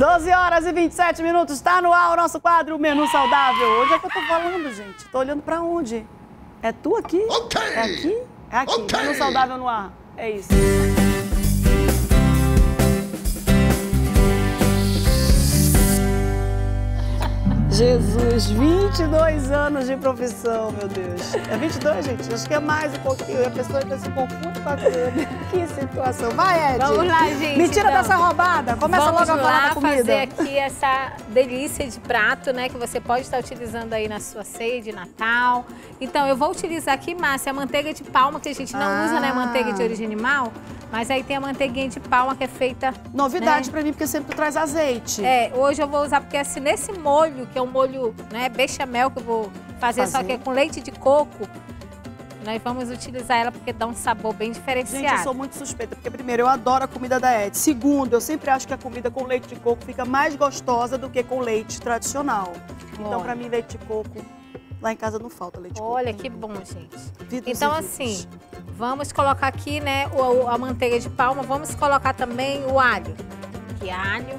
12 horas e 27 minutos, está no ar o nosso quadro Menu Saudável. Onde é que eu tô falando, gente? Tô olhando pra onde? É tu aqui? Ok. É aqui? É aqui. Ok. Menu Saudável no ar. É isso. Jesus, 22 anos de profissão, meu Deus. É 22, gente? Acho que é mais um pouquinho. A pessoa ainda se confunde com a comida. Que situação. Vai, Ed. Vamos lá, gente. Me tira então. dessa roubada. Começa logo a falar da comida. Vamos lá fazer aqui essa delícia de prato, né? Que você pode estar utilizando aí na sua ceia de Natal. Então, eu vou utilizar aqui, Márcia, a manteiga de palma, que a gente não usa, né? Manteiga de origem animal. Mas aí tem a manteiguinha de palma que é feita... Novidade, né? pra mim, porque sempre tu traz azeite. É, hoje eu vou usar, porque assim, nesse molho, que é um molho, né, bechamel, que eu vou fazer, só que é com leite de coco, nós vamos utilizar ela porque dá um sabor bem diferenciado. Gente, eu sou muito suspeita, porque primeiro, eu adoro a comida da Ed. Segundo, eu sempre acho que a comida com leite de coco fica mais gostosa do que com leite tradicional. Então, Olha. pra mim, leite de coco, lá em casa não falta leite de coco. Olha que bom, gente. Vidas Então, e vidas. assim, vamos colocar aqui, né, a manteiga de palma, vamos colocar também o alho. Que alho,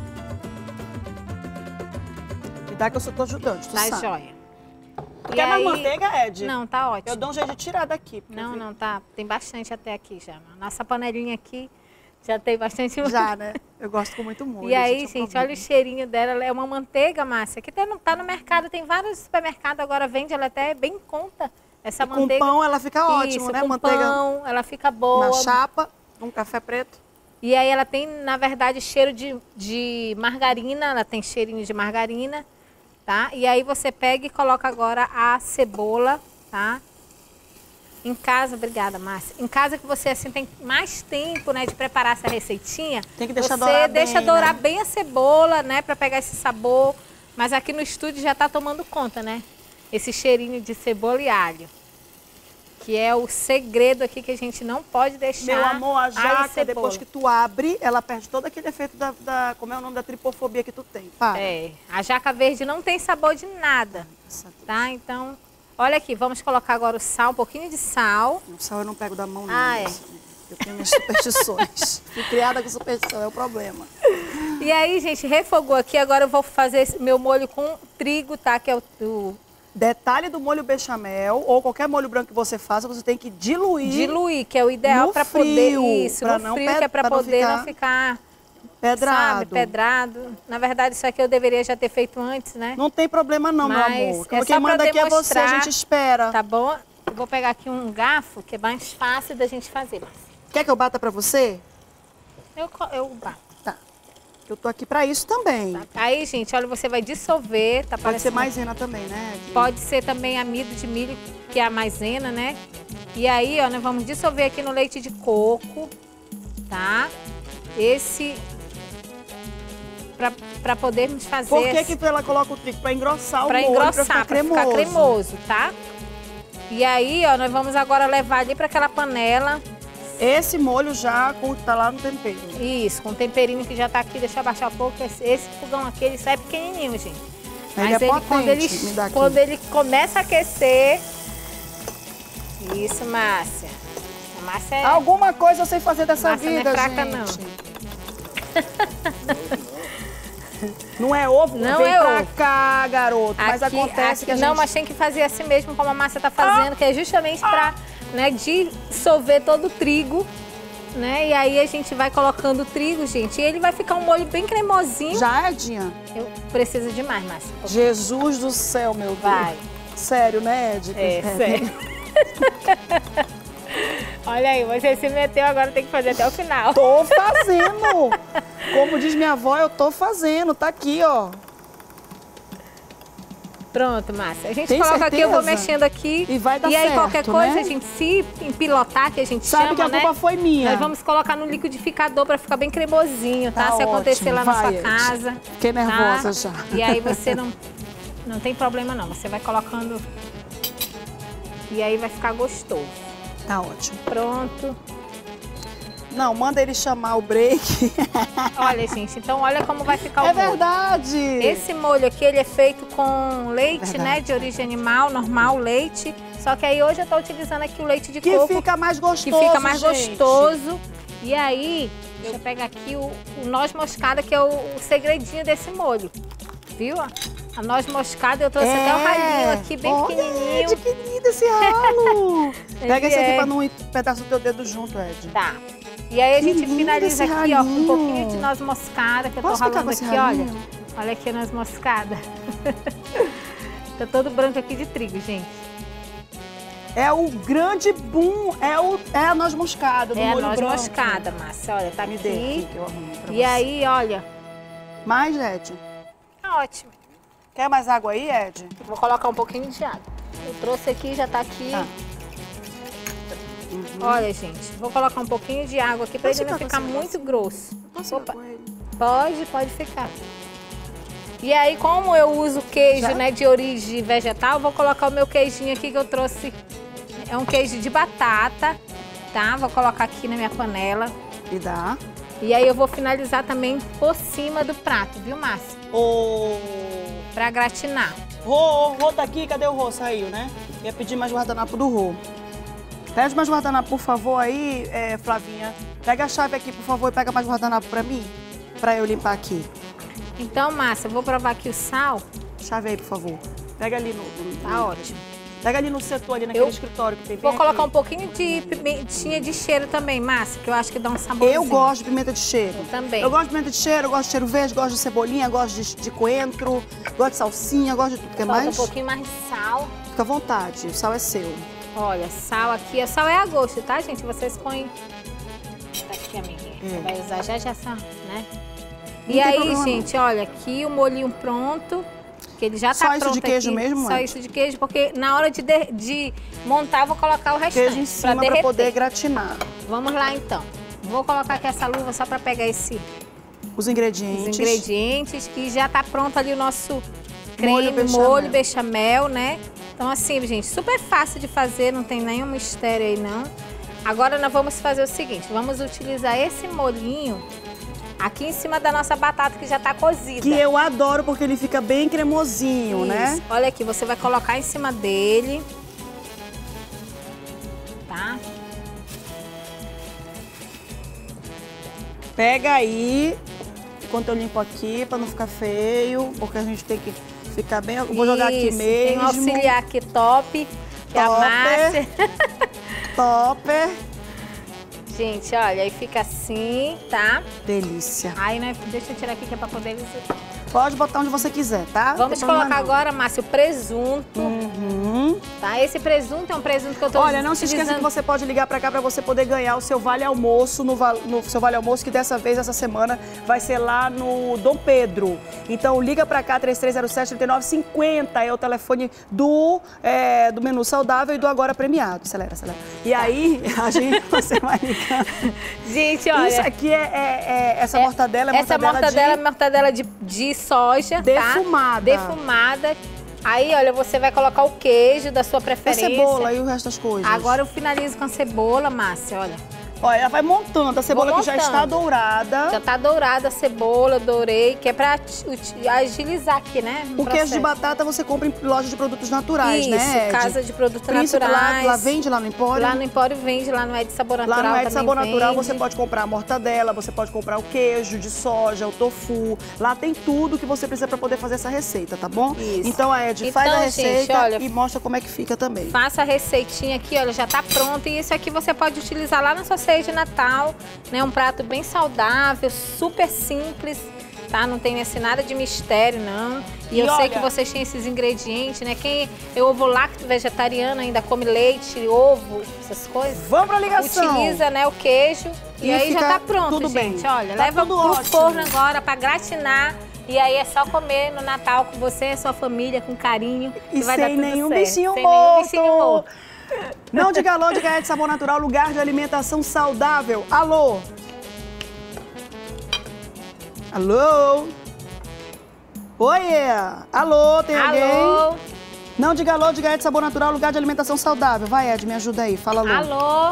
Me dá que eu sou tua ajudante, tu tá sabe. jóia. Quer mais manteiga, Ed? Não, tá ótimo. Eu dou um jeito de tirar daqui. porque Não, eu vi- não, tá. Tem bastante até aqui já. Nossa panelinha aqui já tem bastante. Já, né? Eu gosto com muito molho. E aí, é um gente, problema. olha o cheirinho dela. Ela é uma manteiga, Márcia, que tá no mercado. Tem vários supermercados agora, vende ela até bem em conta. Essa E com manteiga. pão ela fica ótimo, Isso, né? com Manteiga pão, ela fica boa. na chapa, um café preto. E aí ela tem, na verdade, cheiro de margarina. Ela tem cheirinho de margarina, tá? E aí você pega e coloca agora a cebola, tá? Em casa, obrigada, Márcia. Em casa que você assim tem mais tempo, né, de preparar essa receitinha. Tem que deixar você dourar deixa bem, dourar né? bem a cebola, né, para pegar esse sabor. Mas aqui no estúdio já tá tomando conta, né? Esse cheirinho de cebola e alho. Que é o segredo aqui que a gente não pode deixar. Meu amor, a alho e jaca, cebola. depois que tu abre, ela perde todo aquele efeito como é o nome da tripofobia que tu tem. Para. É, a jaca verde não tem sabor de nada, tá? Então, olha aqui, vamos colocar agora o sal, um pouquinho de sal. O sal eu não pego da mão, não. Ah, é. moça. Eu tenho minhas superstições. Fui criada com superstição, é o problema. E aí, gente, refogou aqui, agora eu vou fazer esse meu molho com trigo, tá? Que é o Detalhe do molho bechamel, ou qualquer molho branco que você faça, você tem que diluir, diluir, que é o ideal no para poder frio, isso, pra no não frio, pe- que é para pra não poder não ficar, pedrado. sabe, pedrado. Na verdade, isso aqui eu deveria já ter feito antes, né? Não tem problema não, Mas meu amor. é Quem só manda pra aqui é você, a demonstrar, gente espera. Tá bom? Eu vou pegar aqui um garfo, que é mais fácil da gente fazer. Quer que eu bata pra você? Eu bato. Tá. Eu tô aqui pra isso também. Tá? Aí, gente, olha, você vai dissolver, tá Pode ser parecendo... maisena também, né? Pode ser também amido de milho, que é a maisena, né? E aí, ó, nós vamos dissolver aqui no leite de coco, tá? Esse... Pra podermos fazer... Por que ela coloca o trigo? Pra engrossar o molho, engrossar, pra ficar cremoso, tá? E aí, ó, nós vamos agora levar ali pra aquela panela. Esse molho já tá lá no tempero. Isso, com o temperinho que já tá aqui, deixa eu abaixar um pouco. Esse fogão aqui, ele sai pequenininho, gente. Ele é potente, me dá aqui. Quando ele começa a aquecer... Isso, Márcia. A Márcia é... Alguma coisa eu sei fazer dessa Márcia vida, não é fraca, gente. Não é ovo? Não Vem é pra ovo. cá, garoto. Mas Aqui- acontece que a Não, gente... mas tem que fazer assim mesmo como a Márcia tá fazendo, que é justamente pra, né, dissolver todo o trigo, né? E aí a gente vai colocando o trigo, gente, e ele vai ficar um molho bem cremosinho. Já, Edinha? Eu preciso de mais, Márcia. Jesus do céu, meu Deus. Vai. Sério, né, Ed? É, sério. Olha aí, você se meteu, agora tem que fazer até o final. Tô fazendo. Como diz minha avó, eu tô fazendo. Tá aqui, ó. Pronto, Márcia. A gente Tem coloca aqui, eu vou certeza? mexendo aqui. E vai dar E aí, certo, qualquer coisa, né? a gente se empilotar, que a gente Sabe chama, que a né? culpa foi minha. Nós vamos colocar no liquidificador para ficar bem cremosinho, tá? Tá Se acontecer ótimo, lá na vai, sua Ed. casa. Fiquei nervosa já. E aí você não tem problema não. Você vai colocando e aí vai ficar gostoso. Tá ótimo. Pronto. Não, manda ele chamar o break. Olha, gente, então olha como vai ficar o É molho. verdade. Esse molho aqui, ele é feito com leite, Verdade. né, de origem animal, normal, leite. Só que aí hoje eu tô utilizando aqui o leite de Que coco. fica mais gostoso, Que fica mais gente. gostoso. E aí, Deixa eu pegar aqui o noz moscada, que é o segredinho desse molho. Viu? A noz moscada, eu trouxe até o ralinho aqui, bem pequenininho. Ed, que lindo esse ralo! Pega esse aqui pra não ir pedaço do teu dedo junto, Ed. Tá. E aí a Que gente lindo finaliza esse aqui, ó, com um ralinho. pouquinho de noz moscada, que eu tô Posso ficar ralando com esse aqui, ralinho? olha. Olha aqui a noz moscada. Tá todo branco aqui de trigo, gente. É o grande boom, é a noz moscada do É a molho noz branco. moscada, Márcia. Olha, tá Me dê aqui aqui. que eu arrumo pra E você. aí, olha. Mais, Ed? Tá ótimo. Quer mais água aí, Ed? Vou colocar um pouquinho de água. Eu trouxe aqui, já tá aqui. Tá. Olha, gente, vou colocar um pouquinho de água aqui pra Posso ele não ficar com ficar esse muito grosso. Posso Opa. com ele? Pode ficar. E aí, como eu uso queijo, Já? né, de origem vegetal, vou colocar o meu queijinho aqui que eu trouxe. É um queijo de batata, tá? Vou colocar aqui na minha panela. E dá. E aí eu vou finalizar também por cima do prato, viu, Márcia? Ô, Pra gratinar. Rô tá aqui, cadê o Rô? Saiu, né? Ia pedir mais guardanapo do Rô. Pede mais guardanapo, por favor, aí, Flavinha. Pega a chave aqui, por favor, e pega mais guardanapo pra mim, pra eu limpar aqui. Então, Márcia, eu vou provar aqui o sal. Chave aí, por favor. Pega ali Tá ótimo. Pega ali no setor, ali naquele Eu escritório que tem. Vou bem colocar um aqui. pouquinho de pimentinha de cheiro também, Márcia, que eu acho que dá um saborzinho. Eu gosto de pimenta de cheiro. Eu também. Eu gosto de pimenta de cheiro, eu gosto de cheiro verde, gosto de cebolinha, gosto de coentro, gosto de salsinha, gosto de tudo. Quer Falta mais? um pouquinho mais de sal. Fica à vontade, o sal é seu. Olha, sal aqui. O sal é a gosto, tá, gente? Vocês põem... Tá aqui, amiguinha. Você vai usar já essa, né? Não E tem aí, problema, gente, olha, aqui o molhinho pronto. Que ele já tá Só pronto isso de queijo aqui. mesmo, Só mãe? isso de queijo, porque na hora de montar, eu vou colocar o restante. Queijo em cima pra derreter. poder gratinar. Vamos lá, então. Vou colocar aqui essa luva só pra pegar Os ingredientes. os ingredientes. E já tá pronto ali o nosso Molho creme, bechamel. molho bechamel, né? Então, assim, gente, super fácil de fazer, não tem nenhum mistério aí, não. Agora nós vamos fazer o seguinte, vamos utilizar esse molhinho aqui em cima da nossa batata que já tá cozida. Que eu adoro porque ele fica bem cremosinho, Isso. né? Olha aqui, você vai colocar em cima dele. Tá? Pega aí, enquanto eu limpo aqui, pra não ficar feio, porque a gente tem que ficar bem... Eu vou jogar aqui Isso, mesmo. tem um auxiliar aqui top, que é a Márcia. Topper. Gente, olha, aí fica assim, tá? Delícia. Aí, né, deixa eu tirar aqui que é pra poder eles... Pode botar onde você quiser, tá? Não Vamos tem problema colocar não. agora, Márcia, o presunto, tá? Esse presunto é um presunto que eu tô Olha, não se esqueça que utilizando... você pode ligar pra cá pra você poder ganhar o seu vale almoço no seu vale almoço, que dessa vez, essa semana, vai ser lá no Dom Pedro. Então liga pra cá, 3307-3950, é o telefone do menu saudável e do agora premiado. Acelera, acelera. E aí, você vai ligar. Gente, olha... Isso aqui essa mortadela é Essa mortadela é mortadela de soja, defumada. Tá? Defumada. Aí, olha, você vai colocar o queijo da sua A preferência. cebola e o resto das coisas. Agora eu finalizo com a cebola, Márcia, olha. Olha, ela vai montando. A cebola que já montando. está dourada. Já tá dourada a cebola, dourei, que é pra agilizar aqui, né? O queijo de batata você compra em loja de produtos naturais, Isso, né, Ed? casa de produtos Príncipe naturais. lá vende lá no Empório? Lá no Empório vende, lá no É de Sabor Natural Lá no É de Sabor também Natural vende. você pode comprar a mortadela, você pode comprar o queijo de soja, o tofu. Lá tem tudo que você precisa para poder fazer essa receita, tá bom? Isso. Então, Ed, faz Então, a gente, receita olha, e mostra como é que fica também. Faça a receitinha aqui, olha, já tá pronto. E isso aqui você pode utilizar lá na sua ceia de Natal, né? Um prato bem saudável, super simples, tá? Não tem assim nada de mistério, não. E eu sei olha, que vocês têm esses ingredientes, né? Quem é ovo lácteo vegetariano ainda come leite, ovo, essas coisas. Vamos pra ligação. Utiliza, né, o queijo e aí já fica tá pronto, tudo gente. bem. Olha, Tá leva tudo pro ótimo. forno agora pra gratinar. E aí é só comer no Natal com você e sua família, com carinho. E que vai dar sem tudo nenhum certo. bichinho Sem morto. nenhum bichinho morto. Não diga alô, diga É de Sabor Natural, lugar de alimentação saudável. Alô? Alô? Oiê! Alô, tem alguém? Alô? Não diga alô, diga É de Sabor Natural, lugar de alimentação saudável. Vai, Ed, me ajuda aí, fala alô. Alô?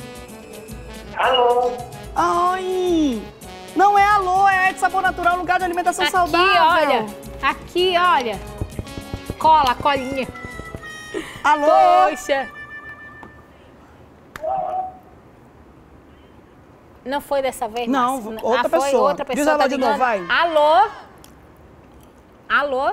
Alô? Ai! Não é alô, é É de Sabor Natural, lugar de alimentação saudável. Aqui, olha. Cola, colinha. Alô? Poxa. Não foi dessa vez, Não, Márcia? outra foi pessoa. outra pessoa. Diz ela tá de novo, ligando? vai. Alô? Alô?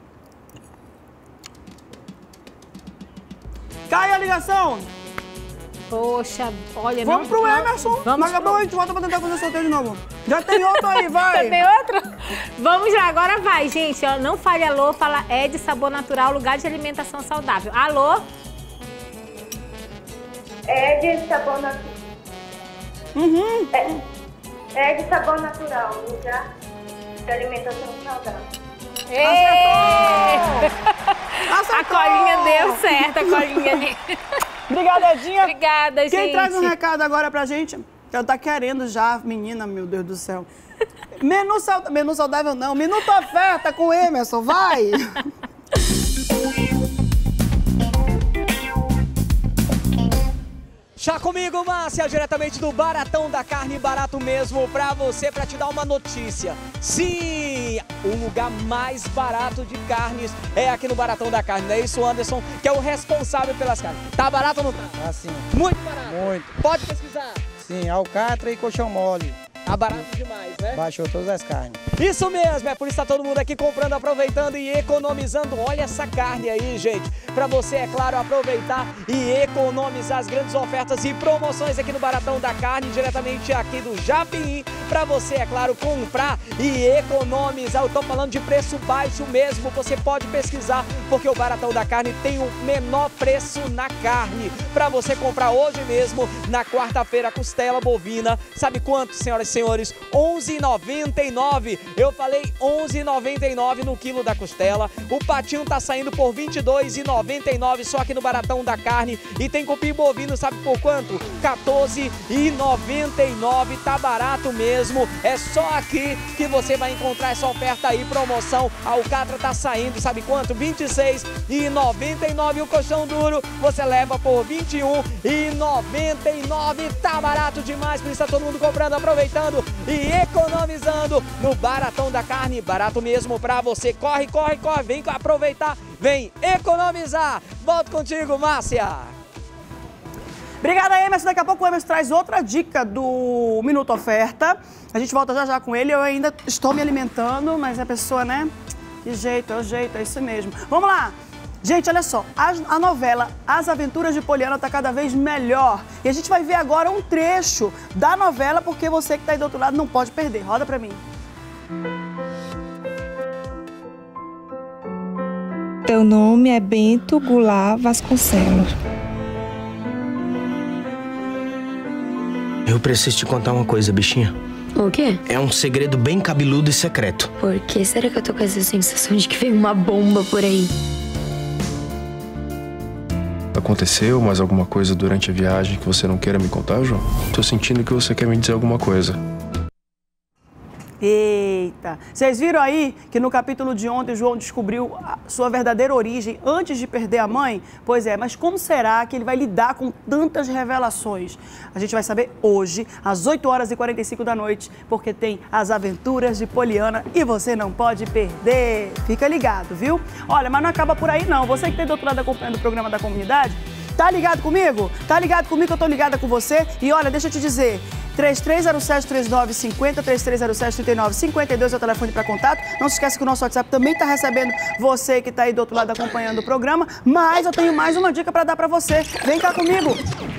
Cai a ligação. Poxa, olha... Vamos pro Emerson. Mas acabou, a gente volta pra tentar fazer sorteio de novo. Já tem outro aí, vai. Já tem outro? Vamos lá, agora vai, gente. Ó, não fale alô, fala Ed Sabor Natural, lugar de alimentação saudável. Alô? Ed Sabor Natural. Uhum. Ed Sabor Natural, lugar de alimentação saudável. A colinha deu certo, a colinha ali. Obrigada, Edinha. Obrigada, gente. Quem traz um recado agora pra gente? Ela tá querendo já, menina, meu Deus do céu. Menu saudável não, Minuto Oferta com o Emerson, vai! Já comigo, Márcia, diretamente do Baratão da Carne, barato mesmo pra você, pra te dar uma notícia. Sim, o lugar mais barato de carnes é aqui no Baratão da Carne, não é isso, Anderson? Que é o responsável pelas carnes. Tá barato ou não tá? Ah, sim. Muito barato. Muito. Pode pesquisar. Sim, alcatra e colchão mole. Tá barato demais, né? Baixou todas as carnes. Isso mesmo, é por isso que tá todo mundo aqui comprando, aproveitando e economizando. Olha essa carne aí, gente. Pra você, é claro, aproveitar e economizar as grandes ofertas e promoções aqui no Baratão da Carne, diretamente aqui do Japim. Pra você, é claro, comprar e economizar. Eu tô falando de preço baixo mesmo. Você pode pesquisar, porque o Baratão da Carne tem o menor preço na carne. Pra você comprar hoje mesmo, na quarta-feira, costela bovina. Sabe quanto, senhoras e senhores? R$11,99. Eu falei R$11,99 no quilo da costela. O patinho tá saindo por R$22,99 só aqui no Baratão da Carne. E tem cupim bovino, sabe por quanto? R$14,99. Tá barato mesmo. É só aqui que você vai encontrar essa oferta aí, promoção. A alcatra tá saindo, sabe quanto? R$26,99. O colchão duro você leva por R$21,99. Tá barato demais, por isso tá todo mundo comprando, aproveitando e economizando no Baratão da Carne. Barato mesmo pra você. Corre, corre, corre. Vem aproveitar, vem economizar. Volto contigo, Márcia. Obrigada, Emerson. Daqui a pouco o Emerson traz outra dica do Minuto Oferta. A gente volta já já com ele. Eu ainda estou me alimentando, mas a pessoa, né? Que jeito, é o jeito, é isso mesmo. Vamos lá. Gente, olha só, a novela As Aventuras de Poliana está cada vez melhor. E a gente vai ver agora um trecho da novela, porque você que está aí do outro lado não pode perder. Roda pra mim. Teu nome é Bento Goulart Vasconcelos. Eu preciso te contar uma coisa, bichinha. O quê? É um segredo bem cabeludo e secreto. Por que será que eu tô com essa sensação de que veio uma bomba por aí? Aconteceu mais alguma coisa durante a viagem que você não queira me contar, João? Tô sentindo que você quer me dizer alguma coisa. Eita! Vocês viram aí que no capítulo de ontem João descobriu a sua verdadeira origem antes de perder a mãe? Pois é, mas como será que ele vai lidar com tantas revelações? A gente vai saber hoje, às 8h45 da noite, porque tem As Aventuras de Poliana e você não pode perder. Fica ligado, viu? Olha, mas não acaba por aí não. Você que tem do outro lado acompanhando o programa da comunidade, tá ligado comigo? Tá ligado comigo que eu tô ligada com você? E olha, deixa eu te dizer, 3307-3950, 3307-3952 é o telefone para contato. Não se esqueça que o nosso WhatsApp também está recebendo você que está aí do outro lado acompanhando o programa. Mas eu tenho mais uma dica para dar para você. Vem cá comigo.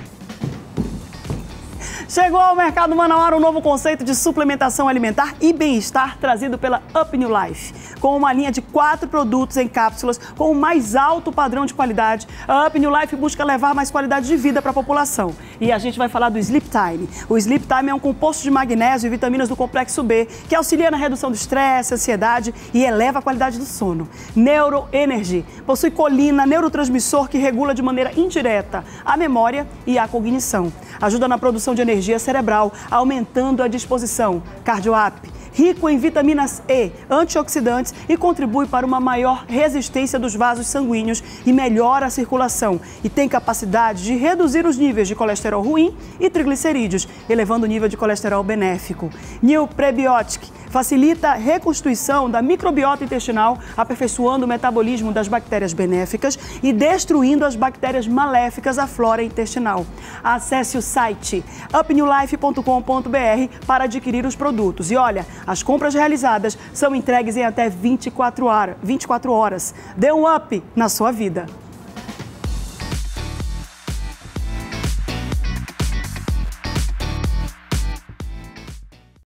Chegou ao mercado Manauara um novo conceito de suplementação alimentar e bem-estar trazido pela Up New Life. Com uma linha de 4 produtos em cápsulas com o mais alto padrão de qualidade, a Up New Life busca levar mais qualidade de vida para a população. E a gente vai falar do Sleep Time. O Sleep Time é um composto de magnésio e vitaminas do complexo B que auxilia na redução do estresse, ansiedade e eleva a qualidade do sono. Neuro Energy possui colina, neurotransmissor que regula de maneira indireta a memória e a cognição. Ajuda na produção de energia cerebral, aumentando a disposição. CardioApp rico em vitaminas E, antioxidantes e contribui para uma maior resistência dos vasos sanguíneos e melhora a circulação. E tem capacidade de reduzir os níveis de colesterol ruim e triglicerídeos, elevando o nível de colesterol benéfico. New Prebiotic facilita a reconstituição da microbiota intestinal, aperfeiçoando o metabolismo das bactérias benéficas e destruindo as bactérias maléficas à flora intestinal. Acesse o site upnewlife.com.br para adquirir os produtos. E olha, as compras realizadas são entregues em até 24 horas. Dê um up na sua vida.